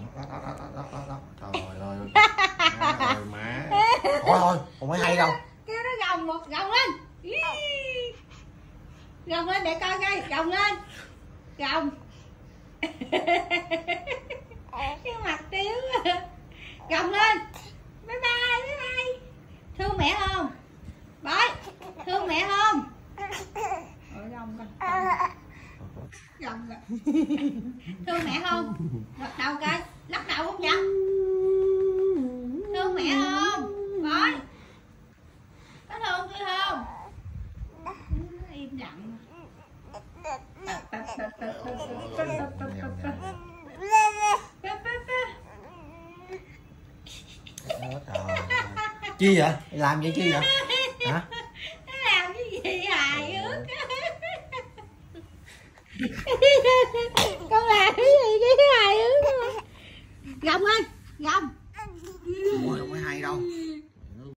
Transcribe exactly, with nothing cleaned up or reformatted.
đó, đó, đó, đó, đó, đó. Trời ơi má ơi má. Thôi thôi không phải hay đâu. Kêu nó gồng một gồng lên. Gồng lên để coi coi, gồng lên. Gồng. Cái mặt tiếu. Gồng lên. Bye bye, bye bye. Thương mẹ không? Bói, thương mẹ không? Ôi gồng rồi. Gồng rồi. Thương mẹ không? Gật đầu coi, lắc đầu không vậy? Thương mẹ không? Bói. Có thương tôi không? Nó im lặng. Chi vậy? Làm vậy chi vậy? Hả? Nó làm cái gì hài hước. Con làm cái gì cái hài hước. Gồng lên, gồng. Ôi không phải hay đâu.